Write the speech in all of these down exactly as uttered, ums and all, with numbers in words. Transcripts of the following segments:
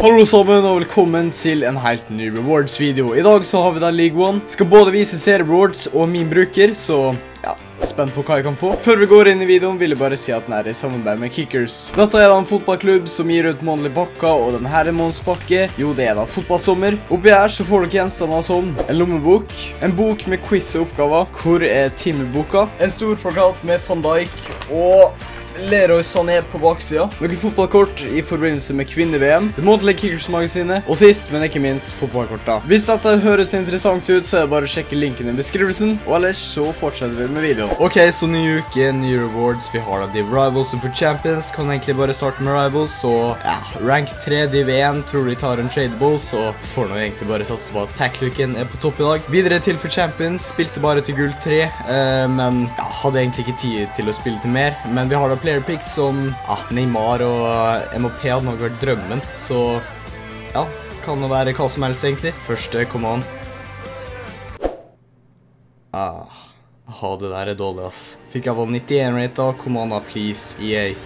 Hallo sammen og velkommen til en helt ny rewards video. I dag så har vi da League One. Skal både vise serierewards og min bruker, så ja, spent på hva jeg kan få. Før vi går inn i videoen vil jeg bare si at den er i samarbeid med Kickers. Dette er da en fotballklubb som gir ut månedlige pakker, og denne her er månedspakke. Jo, det er da fotballsommer. Oppi her så får dere gjenstander som en lommebok, en bok med quiz og oppgaver. Hvor er timeboka? En stor plakat med Van Dijk og Leroy Sané på baksida. Noen fotballkort i forbindelse med kvinne-V M. Det månedlige Kickers-magasinet. Og sist, men ikke minst, fotballkort da. Hvis dette høres interessant ut, så er det bare å sjekke linken i beskrivelsen. Og ellers så fortsetter vi med videoen. Ok, så ny uke, nye rewards. Vi har da Div Rivals og for Champions. Kan egentlig bare starte med Rivals. Så ja, rank tre, Div én. Tror de tar en tradable, så får nå egentlig bare satse på at packlooken er på topp i dag. Videre til for Champions. Spilte bare til gull tre, eh, men ja, hadde egentlig ikke tid til å spille til mer. Men vi har da player picks som ah, Neymar og M O P hadde nok vært drømmen, så ja, kan det være hva som helst egentlig. Første, come on. Ah, ah, det der er dårlig, ass. Fikk jeg vel nittien rate da, come on da, please, E A.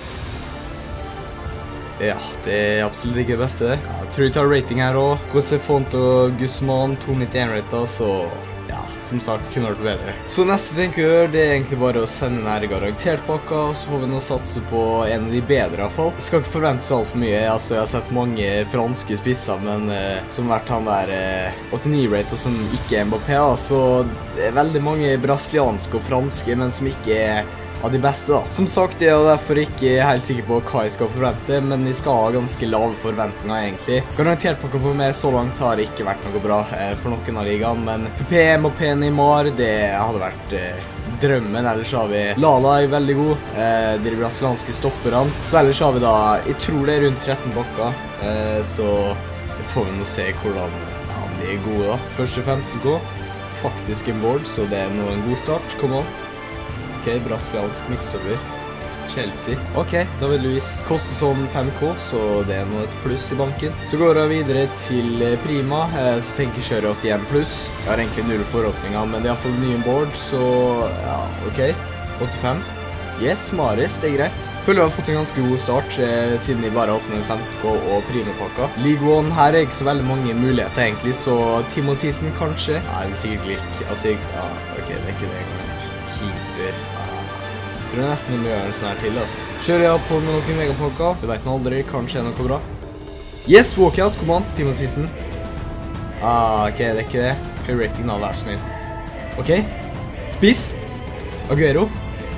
Ja, det er absolutt ikke det beste. Ja, jeg tror jeg tar rating her også. Jose Font og Guzman, to nittien rate da, så ja, som sagt, kunne vært bedre. Så neste ting vi gjør, det er egentlig bare å sende nær garantert pakka, og så får vi nå satse på en av de bedre i hvert fall. Jeg skal ikke forvente så alt for mye, altså jeg har sett mange franske spisser, men eh, som har vært han der eh, åttionio rate som ikke er M B P, så det er veldig mange brasilianske og franske, men som ikke er av de beste da. Som sagt, jeg er derfor ikke helt sikker på hva jeg skal forvente, men jeg skal ha ganske lave forventninger egentlig. Garantert pakka for meg så langt har ikke vært noe bra eh, for noen av ligaen, men P P, M og P, Neymar, det hadde vært eh, drømmen. Ellers har vi Lala er veldig god, eh, de brasilianske stopperne. Så ellers har vi da, jeg tror det er rundt tretten pakker, eh, så får vi nå se hvordan ja, de er gode da. Første femten K, faktisk en board, så det er nå en god start. Kom an. Ok, brasiliansk midtstopper. Chelsea. Ok, da vil du vise. Koster som fem K, så det er nå et pluss i banken. Så går jeg videre til Prima, så tenker jeg kjøre åttien pluss. Jeg har egentlig null forhåpninger, men det er i hvert fall ny board, så ja, ok. åttifem. Yes, Maris, det er greit. Føler jeg har fått en ganske god start, eh, siden de bare åpner femten K og Prima-pakka. League One, her er ikke så veldig mange muligheter egentlig, så Timo Season kanskje? Nei, det er sikkert lik. Altså, ja, ok, det er ikke det. Keeper. Jeg tror nesten vi må gjøre sånn her til, ass. Kjører jeg på med noen megapakka. Du vet nå aldri, kanskje er noe bra. Yes, walkout, kom an, Timo Season. Ah, ok, det er ikke det. Høy rating da, vær så snill. Ok, spiss. Aguero.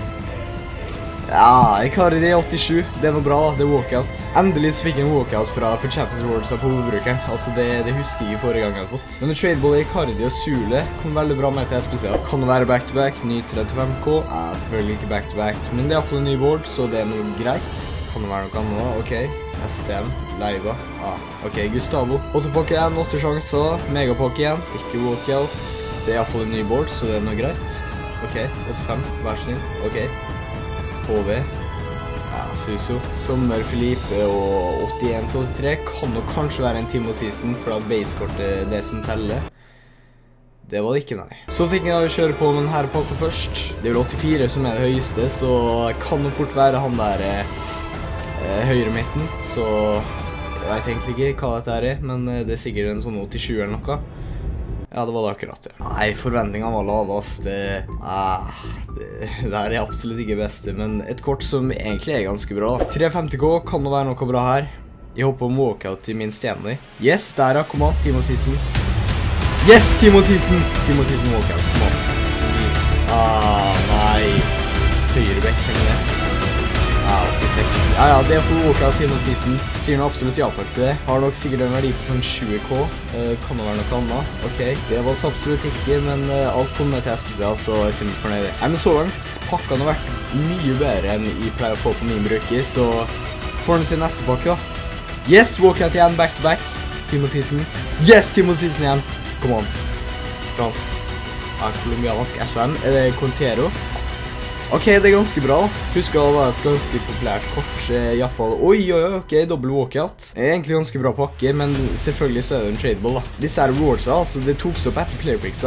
Ja, jeg klarer det i åttisju. Det er noe bra da, det er walkout. Endelig så fikk jeg en walkout fra for Champions Awards på hovedbrukeren. Altså, det, det husker jeg forrige gang jeg hadde fått. Men tradable i Icardi og Sule kom veldig bra med til S P C. Kan det være back-to-back, ny trettifem K? Ja, selvfølgelig ikke back-to-back, men det er i hvert fall en ny board, så det er noe greit. Kan det være noe annet da? Ok. S T M, Leiva. Ah, ok, Gustavo. Også pakke igjen, åtte sjanser. Megapakke igjen. Ikke walkout. Det er i hvert fall en ny board, så det er noe greit. Ok, åttifem, vær snill. Ok. H V, ja, Suso, Sommer, Felipe og åttien til åttitre kan nok kanskje være en Timo Season, for at basekortet er det som teller. Det var det ikke, nei. Så tenker jeg å kjøre på den her pakka først. Det er vel åttifire som er det høyeste, så kan det fort være han der eh, høyre midten. Så jeg vet egentlig ikke hva dette er, men det er sikkert en sånn åttisju eller noe. Ja, det var det akkurat, ja. Nei, forventningene var lavest. Det, ah, det, det her er absolutt ikke beste, men et kort som egentlig er ganske bra. tre femti K kan det være noe bra her. Jeg håper om walkout i min Stanley. Yes, der ja, kom an, Timo Season. Yes, Timo Season. Timo Season walkout, kom an. Please. Ah, nei. Høyrebekk, tenker jeg. Ja, åttiseks. Ja, ja, det er for walkout Timo Season. Sier noe absolutt ja takk til det. Har nok sikkert en verdi på sånn tjue K. Uh, kan det være noe annet? Ok, det var så absolutt ikke, men uh, alt kom med til S P C, så jeg er simpelthen fornøyd. Nei, men så langt, pakkene har vært mye bedre enn jeg pleier å få på min bruker, så får den sin neste pakke da. Yes, walkout igjen, back to back. Timo Season. Yes, Timo Season igjen. Come on. Fransk. Ja, kolumbiansk S O M. Er det Contero? Ok, det er ganske bra. Husker det var et ganske populært kort, i hvert fall. Oi, oi, oi, ok, dobbelt walkout. Det er egentlig ganske bra pakke, men selvfølgelig så er det en tradable da. Disse her rewardsa, altså det tok seg opp etter playerpicksa.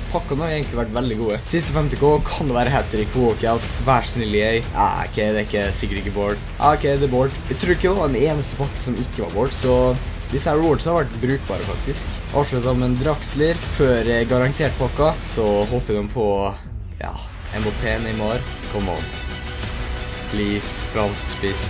pakkene har egentlig vært veldig gode. Siste femti K kan det være hat-trick på walkouts. Vær så snill, jeg. Ah, ok, det er ikke, sikkert ikke board. Ah, ok, det er board. Jeg tror ikke det var den eneste pakke som ikke var board, så disse her rewards har vært brukbare faktisk. Avsluttet med en Draxler før garantert pakka, så håper de på, ja, Mbappé, Neymar. Come on. Please, fransk spiss.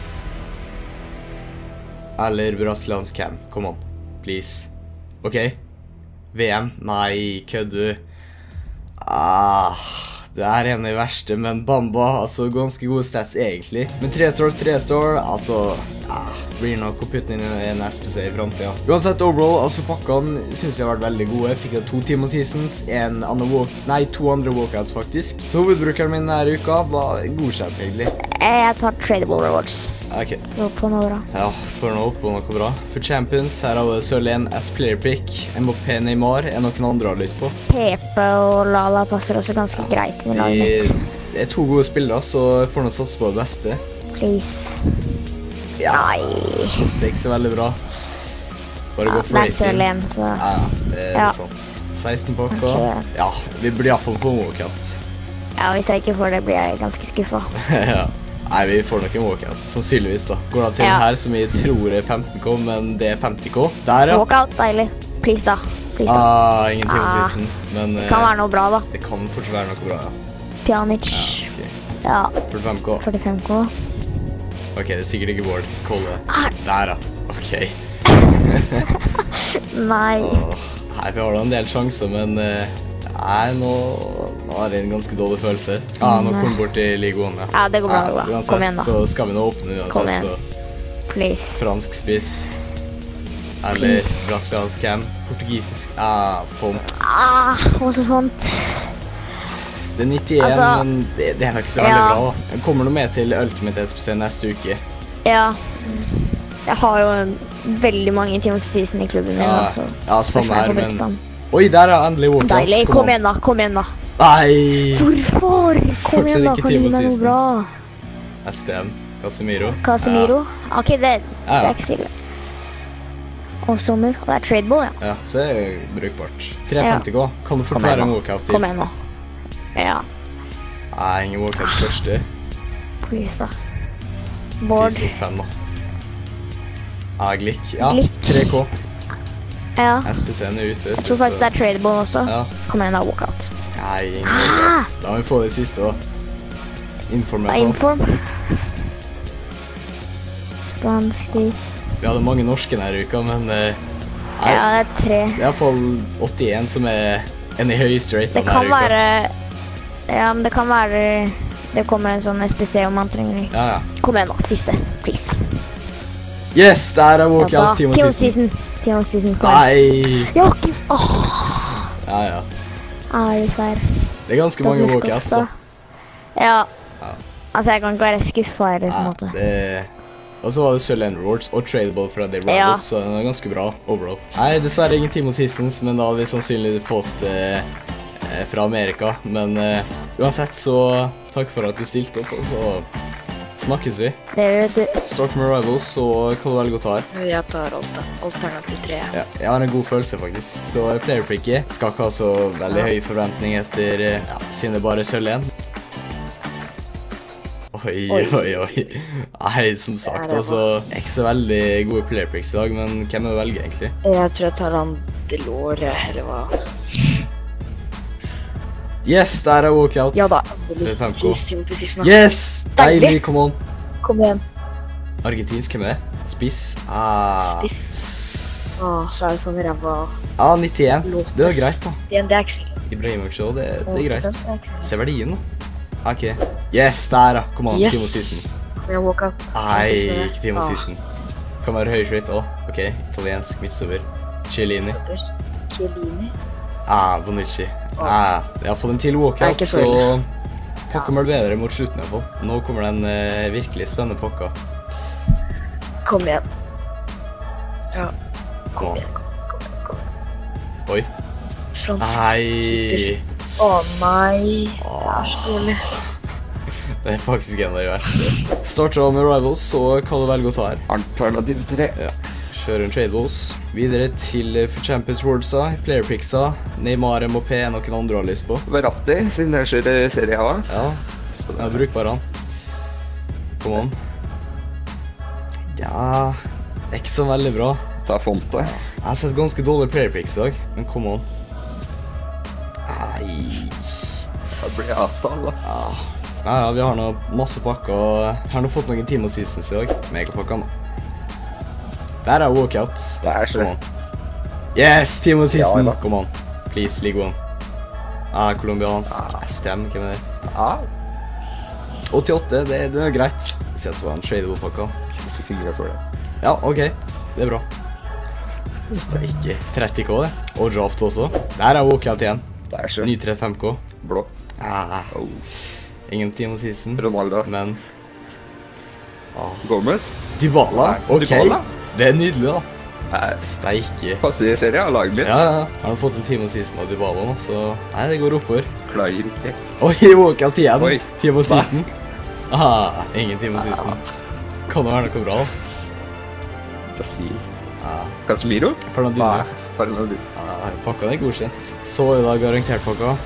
Eller brasiliansk cam. Come on. Please. Ok. V M? Nei, køddu. Ah, det er en av de verste, men Bamba, altså ganske gode stats egentlig. Men tre star, tre star, altså, ah, blir nok å putte inn en S P C i fremtiden. Uansett, overall, altså pakkene synes jeg har vært veldig gode. Fikk jeg to team seasons, en annen walk, nei, to andre walkouts faktisk. Så hovedbrukeren min denne uka var godkjent egentlig. Jeg tar tradable rewards. Ok. Nå på noe bra. Ja, får nå opp på noe bra. For Champions, her har vi Sørlen at player pick. Mbappé, Neymar, er noen andre har lyst på. Pepe og Lala passer også ganske greit i laget mitt. Det er to gode spillere, så jeg får nå satse på det beste. Please. Ja, Nei. det er ikke så veldig bra. Bare Ja, gå for det er rating. Sørlen, så... Ja, det er Ja. sant. seksten pakker. Ok. Ja, vi blir i hvert fall på en walkout. Ja, hvis jeg ikke får det, blir jeg ganske skuffet. Ja. Nei, vi får nok en walkout, sannsynligvis da. Går da til Ja. den her, som vi tror er femten K, men det er femti K. Der, ja. Walkout, deilig. Please da. Please da. Ah, ingen team Ah. season, men Det kan eh, være noe bra da. det kan fortsatt være noe bra, ja. Pjanic. Ok, Ja, førtifem K. førtifem K. Ok, det er sikkert ikke Ward. Kolle. Ah. Der, ja. Ok. Nei. Åh, Nei, vi har da en del sjanser, men eh, nei, nå, nå er det en ganske dårlig følelse. Ah, nå kommer vi bort til ligaen, ja. Ja, det går bra, det går bra. uansett, Kom igjen da. så skal vi nå åpne Kom uansett, igjen. så Please. fransk spiss. Eller Please. brasiliansk cam. Portugisisk. Ah, font. Ah, også font. Det er nittien, Altså, men det, det er nok ikke så veldig ja. bra da. Jeg kommer noe med til Ultimate S P C neste uke. Ja. Jeg har jo veldig mange team season i klubben min, Ja, da, så... ja samme Først må jeg her, få brukt men... den. Oi, der er endelig walkout. Deilig. Kom igjen da, kom igjen da. Nei! Hvorfor? Kom Fortsatt igjen da, ikke kan du team gi meg noe season. bra? S T M. Casemiro. Casemiro? Ok, det, det Ja, ja. er ikke så ille. Og sommer, og det er tradeball, ja. Ja, så er det brukbart. tre femti K. Kan det fort Kom igjen være en nå. walkout til? Kom igjen nå. Ja, Nei, ingen walkout første. please da. Board. Priset fem da. Ja, Glick. Ja, Glick. tre K. Ja, S P C-en er ute. jeg tror faktisk det er tradeball også. Ja. Kom igjen da, walkout. Nei, ingen Ah! walkout. Da må vi få det siste da. Inform Det i er hvert fall. inform. Spansk vis. Vi hadde mange norske denne uka, men... eh, nei, Ja, det er tre. det er i hvert fall åttien som er en i høyeste rate Det denne kan uka. være... Ja, men det kan være... Det kommer en sånn S P C om man trenger det. Ja, ja. Kom igjen da, siste, please. Yes, der er Ja, walkout, da. Team Team of Season. season. Team of season, kom igjen. Nei! Jeg har ikke... Åh, Ja, ja. ærlig sær. Det er ganske mange walkouts, da. Ja. Ja. Altså, jeg kan ikke være skuffet her, på en Ja, måte. det... Og så var det Sørland Rewards og Tradable fra The Ja. Rivals, så den er ganske bra overall. Nei, dessverre ingen Team of Seasons, men da hadde vi sannsynlig fått eh, eh, fra Amerika. Men eh, uansett, så takk for at du stilte opp, og så snakkes vi. Det vet du. Start med Rivals, så hva du velger å ta her. Jeg tar alt da. Alternativ tre. Ja, jeg har en god følelse faktisk. Så playerpricket skal ikke ha så veldig høy forventning etter, eh, ja, siden det bare er sølv igjen. Oi, oi, Oi. oi. Nei, som sagt, Ja, det var- altså, jeg er ikke så veldig gode playerpricks i dag, men hvem er det å velge egentlig? Jeg tror jeg tar han Delore, eller hva. Yes, der er walkout. Ja da. trettifem K. Please, Timothy Sisson. Yes, deilig, Deilig. come on. Kom igjen. Argentinsk, hvem er det? Spiss? Ah, Spiss. Åh, så er det sånn ræva ah nittien. Lopez. Det var greit da. Det, det er ikke så ille. Ibrahimovic også, det, det er Det greit. er ikke så ille. Se verdien da. Ok. Yes, der da. Come on, Yes. Team of Season. Kom igjen, walk up. Nei, Fantastisk med det. ikke Team of Ah, Season. Kan være høy rate også. Ok, italiensk midtstopper. Chiellini. super. Chiellini. Ah, Bonucci. Ah, jeg har fått en til Det er walkout, ikke så så ille. pakka meg bedre mot slutten i hvert fall. Nå kommer den eh, virkelig spennende pakka. Kom igjen. Ja, Kom kom an. igjen. Kom, kom, kom. Oi. Fransk. Nei. Å nei. Åh, Dårlig. det er faktisk en av de verste. Starter av med Rivals, så kan du velge å ta her. Alternativ tre. Ja, Kjører en tradeballs. Videre til uh, for Champions Awardsa, playerpicksa, Neymar, M O P, noen andre har lyst på. Verratti, siden jeg kjører Serie A. Ja, jeg er brukbar han. Kom on. Ja, det er ikke så veldig bra. Ta fonte. Jeg har sett ganske dårlige playerpicks i dag, men kom on. Nei. Da blir jeg avtalt, da. Ja. Ja, ja, vi har nå masse pakker, og jeg har nå fått noen Team of Seasons i dag. Megapakkene. Der er walkout. Det er så. Come on. Yes, Team of Season. Ja, ja. Come on. Please, League One. Ja, colombiansk. S T M, hvem er det? Ja. åttiåtte, det, det er greit. Jeg ser at det var en tradable-pakka. tjuefire for det. Ja, ok. Det er bra. Steike. tretti K det. Og draft også. Der er walkout igjen. Det er så. Ny trettifem K. Blå. Ah, Oh. ingen Team of Season. Ronaldo. Men ah. Gomez. Dybala, Nei, ok. Dybala. Det er nydelig da. Nei, Steike. passer i Serie A, laget mitt. Ja, ja. Han har fått en Team of Season av Dybala nå, så nei, det går oppover. Klager ikke. Oi, walkout igjen. Oi. Team of Hva? Season. Aha, ingen Team of Season. Kan det være noe bra da? Brasil. Ja. Casemiro? Fernandinho. Nei, Fernandinho. Ja, pakka er godkjent. Så i dag garantert pakka.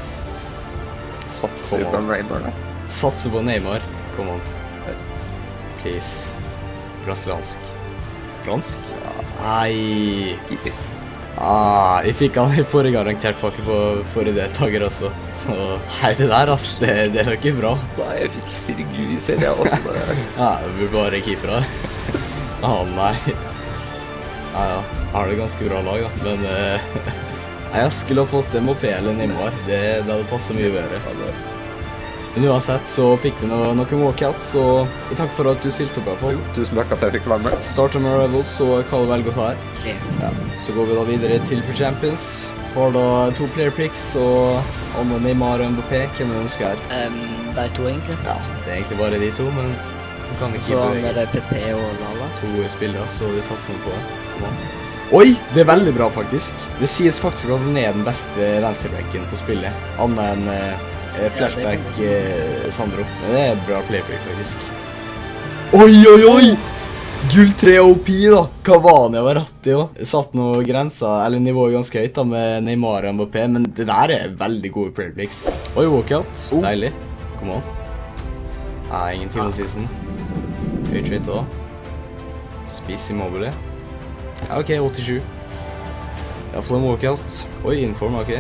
Satser Kom på on. Neymar da. Satser på Neymar. Kom on. Please. Brasiliansk. Fransk? Nei. Keeper. Ah, jeg fikk han i forrige garantert pakke på forrige deltaker også. Så nei, det der, ass, det, det er ikke bra. Da jeg fikk Sirgu i Serie A også. Det. Ja, vi er bare keepere. Ah, nei. Ja, ja. Jeg har det ganske bra lag, da. Men eh, nei, jeg skulle ha fått M O P eller Neymar. Det, det hadde passet mye bedre. Men uansett så fikk vi no noen walkouts, så jeg takker for at du stilte opp i hvert fall. Tusen takk at jeg fikk være med. Starter med Rebels, så hva du velger å ta her. Tre. Ja. Så går vi da videre til for Champions. Har da to player picks, og Anne, Neymar og M B P. Hvem du ønsker her? Um, de to, egentlig. Ja, det er egentlig bare de to, men du kan ikke Så han bevege er det P P og Lala. to spillere, så vi satser nå på det. Kom an. Oi, det er veldig bra faktisk. Det sies faktisk at han er den beste venstrebacken på spillet. Annet enn eh, flashback eh, Sandro. Men det er bra playpick faktisk. Oi, oi, oi! Gull tre O P da. Cavani og Verratti også. Satt noen grenser, eller nivået ganske høyt da, med Neymar og M B P, men det der er veldig gode playpicks. Oi, walkout. Deilig. Kom an. Nei, ingen Team of Season. Høyt rate da. Spiss Immobile. Ja, ok, åttisju. Jeg får en walkout. Oi, inform, ok.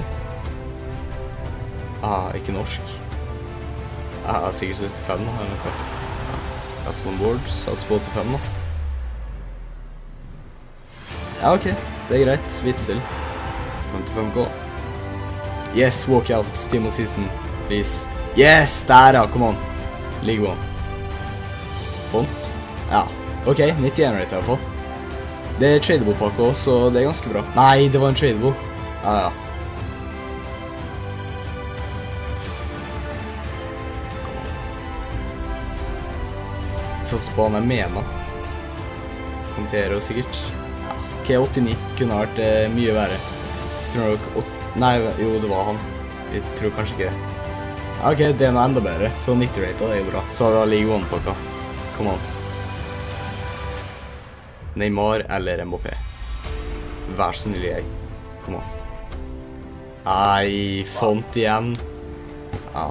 Ah, ikke norsk. Ah, sikkert syttifem da, eller noe. Jeg får en board, sats på åttifem da. Ja, ok. Det er greit. Vitsel. femtifem K. Yes, walkout. Team of Season, please. Yes, der ja, come on. League One. Font. Ja, ok, nittien rate i hvert fall. Det er tradable pakke også, så det er ganske bra. Nei, det var en tradable. Ja, ja. Sats på han er Mena. Kontero sikkert. Ja. Ok, åttini. Kunne vært eh, mye verre. Tror du åt... Nei, jo, det var han. Jeg tror kanskje ikke det. Ja, ok, det er noe enda bedre. Så nitti rate, det er jo bra. Så har vi da League One-pakka. Come on. Neymar eller M B P. Vær så snill, jeg. Kom an. Nei, font igjen. Ah.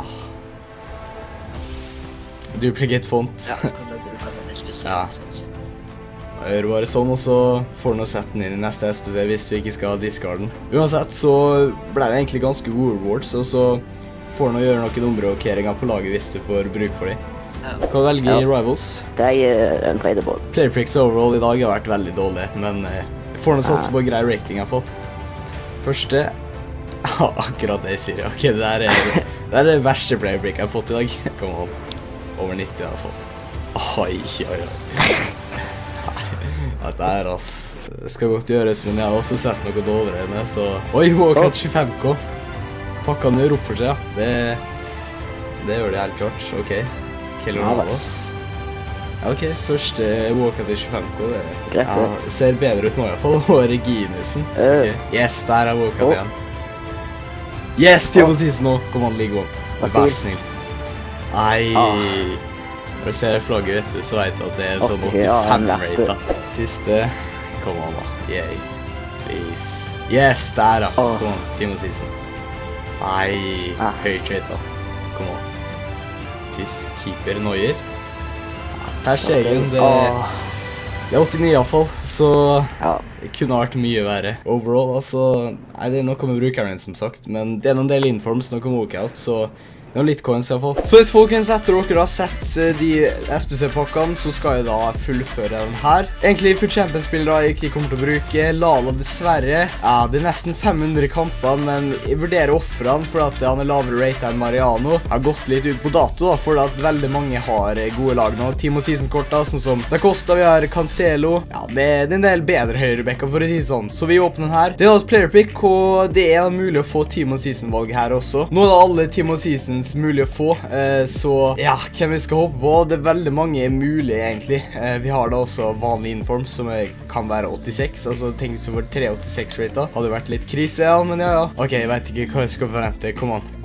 Duplicate font. Ja, kan det bruke den Ja. spesielt. Jeg gjør bare sånn, og så får du nå sette den inn i neste S P C hvis vi ikke skal discard den. Uansett så ble det egentlig ganske gode rewards, og så får du nå gjøre noen omrokeringer på laget hvis du får bruk for dem. Kan du velge i Rivals? Det er en tradable. Playerpricks overall i dag har vært veldig dårlig, men eh, jeg får noe satse på grei rating i hvert fall. Første, ja, akkurat det jeg sier, ok, det der er det, er det verste playerprick jeg har fått i dag. Kom an, over nitti i hvert fall. Oi, oi, oi. Dette er, ass, det skal godt gjøres, men jeg har også sett noe dårligere enn det, så... Oi, walkout tjuefem K. Pakkene gjør opp for seg, ja. Det, det gjør det helt klart, ok. Keller Navas. Ja, ok, første walkout i tjuefem K, det ja, ser bedre ut nå i hvert fall, og Reginusen. Okay. Yes, der er walkout igjen. Yes, Team of Season nå. Kom an, League One. Vær så snill. Nei. Når du ser flagget, vet du, så vet du at det er en sånn åttifem rate da. Siste Kom an da. Yay. Please. Yes, der da. Åh. Kom an, Timo Season. Nei, Ah. høyt rate da. Kom an. Tysk keeper Neuer. Ja, der ser jeg det. Åh. Det er åttini i hvert fall, så Ja. det kunne vært mye verre. Overall, altså, nei, det er noe med brukeren som sagt, men det er noen del informs, noe med walkout, så det er litt coins i hvert fall. Så hvis folkens etter dere har sett eh, de S P C-pakkene, så skal jeg da fullføre den her. Egentlig for Champions-spillere jeg ikke kommer til å bruke. Lala dessverre. Ja, det er nesten fem hundre kamper, men jeg vurderer offrene for at han er lavere rate enn Mariano. Jeg har gått litt ut på dato da, for at veldig mange har eh, gode lag nå. Timo Season-kort da, sånn som Da Costa, vi har Cancelo. Ja, det, det er en del bedre høyrebekker for å si sånn. Så vi åpner den her. Det er da et player pick, og det er mulig å få Timo Season-valg her også. Nå er det alle Timo Seasons mulig å få, eh, så ja, hvem vi skal håpe på? Det er veldig mange mulige egentlig. Eh, vi har da også vanlig inform som er, kan være åttiseks, altså tenk hvis vi var tre åttiseks rate, hadde vært litt krise, ja, men ja, ja. Ok, jeg vet ikke hva jeg skal forvente, kom an.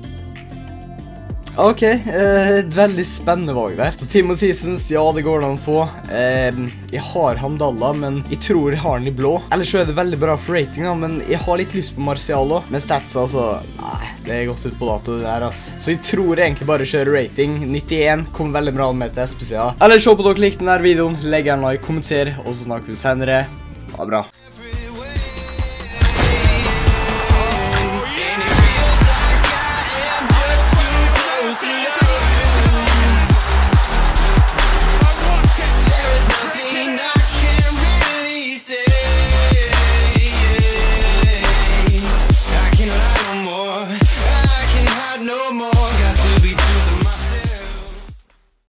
Ok, eh, et veldig spennende valg der. Så Timo Seasons, ja, det går an å få. Eh, jeg har Hamdallah, men jeg tror jeg har den i blå. Ellers så er det veldig bra for rating da, men jeg har litt lyst på Martial også. Men stats altså, nei, det er gått ut på dato det der, ass. Så jeg tror egentlig bare kjøre rating. nittien, kommer veldig bra med til S P C A. Ellers håper dere likte denne videoen, legg en like, kommenter, og så snakker vi senere. Ha det bra.